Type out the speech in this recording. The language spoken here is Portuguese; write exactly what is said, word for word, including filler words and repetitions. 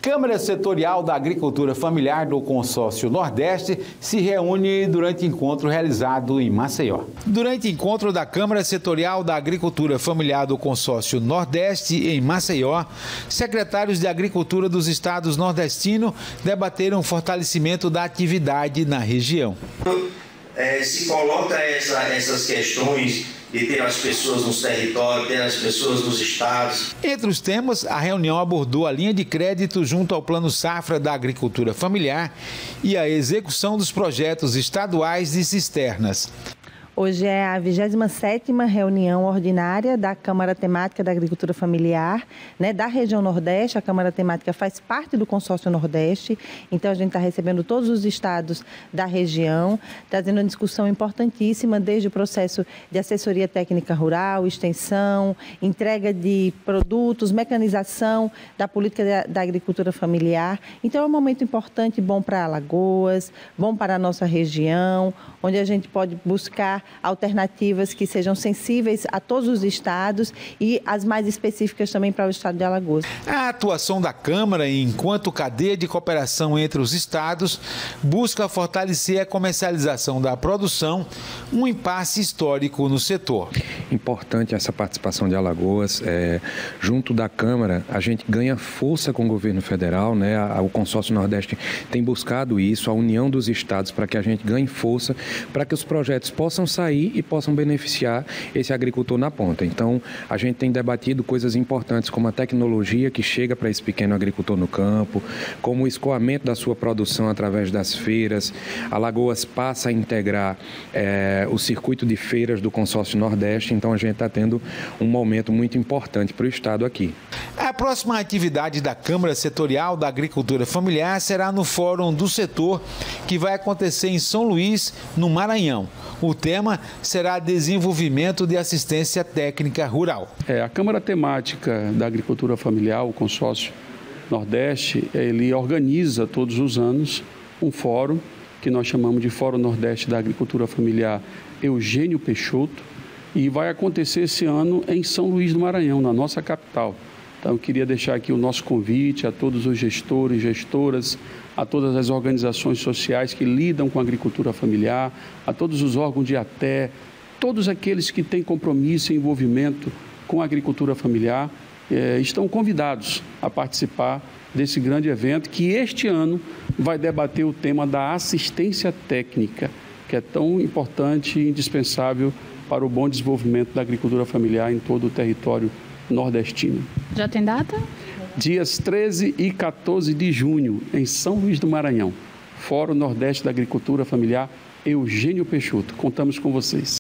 Câmara Setorial da Agricultura Familiar do Consórcio Nordeste se reúne durante encontro realizado em Maceió. Durante encontro da Câmara Setorial da Agricultura Familiar do Consórcio Nordeste em Maceió, secretários de Agricultura dos estados nordestinos debateram o fortalecimento da atividade na região. É, se coloca essa, essas questões de ter as pessoas nos territórios, ter as pessoas nos estados. Entre os temas, a reunião abordou a linha de crédito junto ao Plano Safra da Agricultura Familiar e a execução dos projetos estaduais de cisternas. Hoje é a vigésima sétima reunião ordinária da Câmara Temática da Agricultura Familiar, né, da região Nordeste. A Câmara Temática faz parte do Consórcio Nordeste, então a gente está recebendo todos os estados da região, trazendo uma discussão importantíssima desde o processo de assessoria técnica rural, extensão, entrega de produtos, mecanização da política da, da agricultura familiar. Então é um momento importante, bom para Alagoas, bom para a nossa região, onde a gente pode buscar alternativas que sejam sensíveis a todos os estados e as mais específicas também para o estado de Alagoas. A atuação da Câmara, enquanto cadeia de cooperação entre os estados, busca fortalecer a comercialização da produção, um impasse histórico no setor. Importante essa participação de Alagoas. É, junto da Câmara, a gente ganha força com o governo federal, né? O Consórcio Nordeste tem buscado isso, a união dos estados, para que a gente ganhe força, para que os projetos possam sair e possam beneficiar esse agricultor na ponta. Então, a gente tem debatido coisas importantes como a tecnologia que chega para esse pequeno agricultor no campo, como o escoamento da sua produção através das feiras. Alagoas passa a integrar é, o circuito de feiras do Consórcio Nordeste, então a gente está tendo um momento muito importante para o estado aqui. A próxima atividade da Câmara Setorial da Agricultura Familiar será no Fórum do Setor, que vai acontecer em São Luís, no Maranhão. O tema será desenvolvimento de assistência técnica rural. É, a Câmara Temática da Agricultura Familiar, o Consórcio Nordeste, ele organiza todos os anos um fórum que nós chamamos de Fórum Nordeste da Agricultura Familiar Eugênio Peixoto, e vai acontecer esse ano em São Luís do Maranhão, na nossa capital. Então, eu queria deixar aqui o nosso convite a todos os gestores, gestoras, a todas as organizações sociais que lidam com a agricultura familiar, a todos os órgãos de ATE, todos aqueles que têm compromisso e envolvimento com a agricultura familiar, eh, estão convidados a participar desse grande evento que este ano vai debater o tema da assistência técnica, que é tão importante e indispensável para o bom desenvolvimento da agricultura familiar em todo o território nordestino. Já tem data? Dias treze e quatorze de junho, em São Luís do Maranhão. Fórum Nordeste da Agricultura Familiar Eugênio Peixoto. Contamos com vocês.